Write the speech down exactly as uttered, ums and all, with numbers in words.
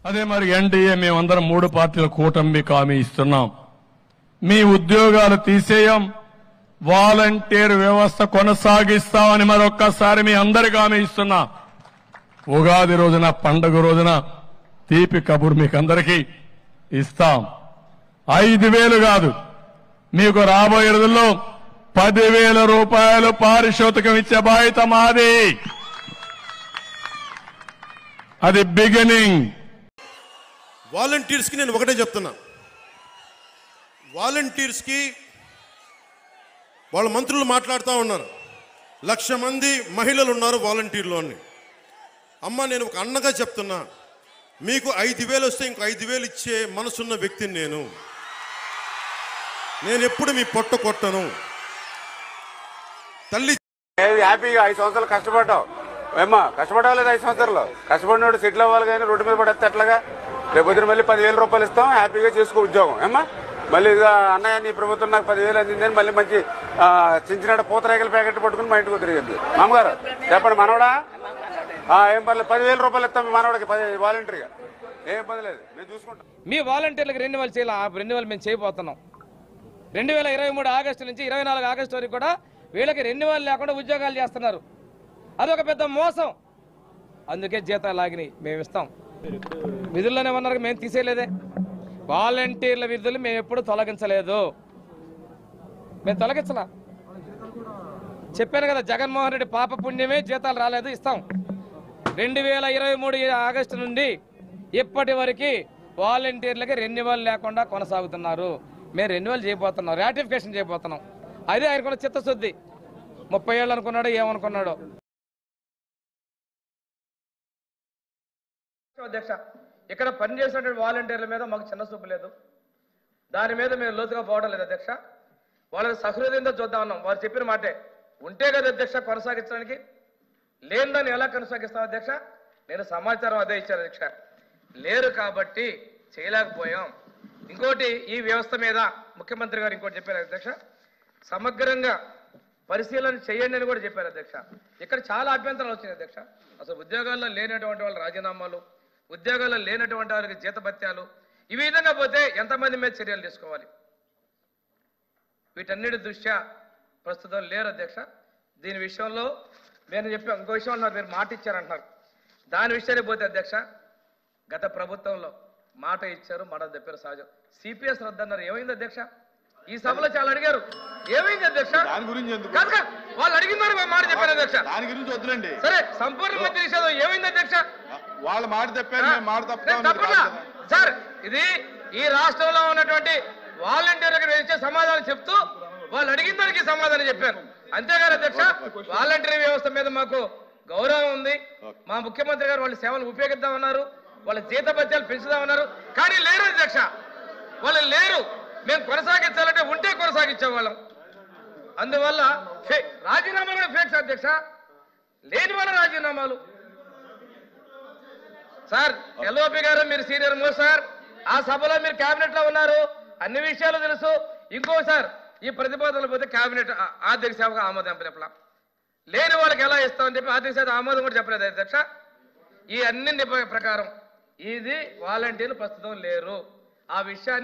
అదే మరి ఎన్డీఏ మేమందరం మూడు పార్టీల కూటమి హామీ ఇస్తున్నాం. మీ ఉద్యోగాలు తీసేయం, వాలంటీర్ వ్యవస్థ కొనసాగిస్తామని మరొక్కసారి మీ అందరికీ హామీ ఇస్తున్నా. ఉగాది రోజున పండుగ రోజున తీపి కబురు మీకందరికీ ఇస్తాం. ఐదు వేలు కాదు, మీకు రాబోయే రోజుల్లో పదివేల రూపాయలు పారితోషికం ఇచ్చే బాధ్యత మాది. అది బిగినింగ్. వాలంటీర్స్కి నేను ఒకటే చెప్తున్నా, వాలంటీర్స్కి వాళ్ళ మంత్రులు మాట్లాడుతూ ఉన్నారు, లక్ష మంది మహిళలు ఉన్నారు వాలంటీర్లు అని. అమ్మ నేను ఒక అన్నగా చెప్తున్నా, మీకు ఐదు వేలు వస్తే ఇంకో ఐదు వేలు ఇచ్చే మనసున్న వ్యక్తిని నేను. నేను ఎప్పుడు మీ పొట్ట కొట్టను. తల్లి హ్యాపీగా ఐదు సంవత్సరాలు కష్టపడ్డావు ఏమ్మా, కష్టపడాలి ఐదు సంవత్సరాలు కష్టపడినోడు సెటిల్ అవ్వాలి కానీ రోడ్డు మీద పడేస్తే ఎట్లాగా? రేపు పొద్దున మళ్ళీ పదివేల రూపాయలు ఇస్తాం, హ్యాపీగా చేసుకో ఉద్యోగం ఏమ్మా. మళ్ళీ అన్నయ్య నీ ప్రభుత్వం నాకు పదివేలు అందిందని మళ్ళీ మంచి చించినాడ పూతరేగల ప్యాకెట్ పట్టుకుని మా ఇంటికి తిరిగింది. మామగారు చెప్పండి, మనవడా ఏం పర్లేదు, పదివేల రూపాయలు ఇస్తాం మీ మనవడికి పది వాలంటీర్గా, ఏం ఇబ్బంది లేదు, మేము చూసుకుంటాం. మీ వాలంటీర్లకు రెన్యువల్ చేయాలి, రెన్యువల్ మేము చేయబోతున్నాం. రెండు వేల ఇరవై మూడు ఆగస్టు నుంచి ఇరవై నాలుగు ఆగస్టు వరకు కూడా వీళ్ళకి రెన్యువల్ లేకుండా ఉద్యోగాలు చేస్తున్నారు. అదొక పెద్ద మోసం. అందుకే జీతాలు లాగినాయి, మేము ఇస్తాం. విధుల్లోనే ఉన్నారు, మేము తీసేయలేదే. వాలంటీర్ల విధులు మేము ఎప్పుడు తొలగించలేదు, మేము తొలగించలా. చెప్పాను కదా, జగన్మోహన్ రెడ్డి పాప పుణ్యమే జీతాలు రాలేదు, ఇస్తాం. రెండు వేల ఇరవై మూడు ఆగస్టు నుండి ఇప్పటి వరకు వాలంటీర్లకి రెన్యువల్ లేకుండా కొనసాగుతున్నారు. మేము రెన్యువల్ చేయబోతున్నాం, రాటిఫికేషన్ చేయబోతున్నాం. అదే ఆయనకున్న చిత్తశుద్ధి. ముప్పై ఏళ్ళు అనుకున్నాడు, ఏమనుకున్నాడో. అధ్యక్ష, ఇక్కడ పనిచేసినటువంటి వాలంటీర్ల మీద మాకు చిన్న చూపు లేదు, దాని మీద మేము లోతుగా పోవడం లేదు అధ్యక్ష. వాళ్ళని సహృదయంతో చూద్దామన్నాం. వారు చెప్పిన మాటే ఉంటే కదా అధ్యక్ష కొనసాగించడానికి, లేని ఎలా కొనసాగిస్తాం అధ్యక్ష? నేను సమాచారం అదే ఇచ్చాను అధ్యక్ష, లేరు కాబట్టి చేయలేకపోయాం. ఇంకోటి, ఈ వ్యవస్థ మీద ముఖ్యమంత్రి గారు ఇంకోటి చెప్పారు అధ్యక్ష, సమగ్రంగా పరిశీలన చేయండి అని కూడా చెప్పారు అధ్యక్ష. ఇక్కడ చాలా అభ్యంతరాలు వచ్చినాయి అధ్యక్ష. అసలు ఉద్యోగాల్లో లేనటువంటి వాళ్ళ రాజీనామాలు, ఉద్యోగాల్లో లేనటువంటి వారికి జీతభత్యాలు, ఈ విధంగా పోతే ఎంతమంది మీద చర్యలు తీసుకోవాలి? వీటన్నిటి దృష్ట్యా ప్రస్తుతం లేరు అధ్యక్ష. దీని విషయంలో నేను చెప్పాను, ఇంకో విషయం అన్నారు, మీరు మాట ఇచ్చారంటున్నారు. దాని విషయాన్ని పోతే అధ్యక్ష, గత ప్రభుత్వంలో మాట ఇచ్చారు, మాట చెప్పారు సహజం. సిపిఎస్ రద్దు అన్నారు, ఏమైంది అధ్యక్ష? ఈ సభలో చాలా అడిగారు, ఏమైంది అధ్యక్ష? దాని గురించి వాళ్ళు అడిగినారు, మాట చెప్పారు అధ్యక్ష. దాని గురించి వద్దులండి. సరే, సంపూర్ణ మంత్రి నిషేధం ఏమైంది అధ్యక్ష? వాళ్ళ మాట చెప్పారు, మాట తప్పకుండా సార్. ఇది ఈ రాష్ట్రంలో ఉన్నటువంటి వాలంటీర్లకు ఇచ్చే సమాధానం చెప్తూ వాళ్ళు అడిగిన దానికి సమాధానం చెప్పారు, అంతేగాని అధ్యక్ష వాలంటీర్ వ్యవస్థ మీద మాకు గౌరవం ఉంది. మా ముఖ్యమంత్రి గారు వాళ్ళ సేవలు ఉపయోగిద్దామన్నారు, వాళ్ళ జీతభత్యాలు పెంచుదామన్నారు, కానీ లేరు అధ్యక్ష. వాళ్ళు లేరు, మేము కొనసాగించాలంటే ఉంటే కొనసాగించేవాళ్ళం. అందువల్ల రాజీనామాలు కూడా ఫేక్స్ అధ్యక్ష, లేని వాళ్ళ రాజీనామాలు. సార్ ఎల్ఓపి గారు మీరు సీనియర్ మోస్ట్ సార్, ఆ సభలో మీరు కేబినెట్ లో ఉన్నారు, అన్ని విషయాలు తెలుసు. ఇంకో సార్, ఈ ప్రతిపాదనలు పోతే కేబినెట్ ఆర్థిక సేవకు ఆమోదం చెప్పలా, లేని వాళ్ళకి ఎలా ఇస్తామని చెప్పి ఆర్థిక సేవ ఆమోదం కూడా చెప్పలేదు అధ్యక్ష. ఈ అన్ని ప్రకారం ఇది వాలంటీర్లు ప్రస్తుతం లేరు. ఆ విషయాన్ని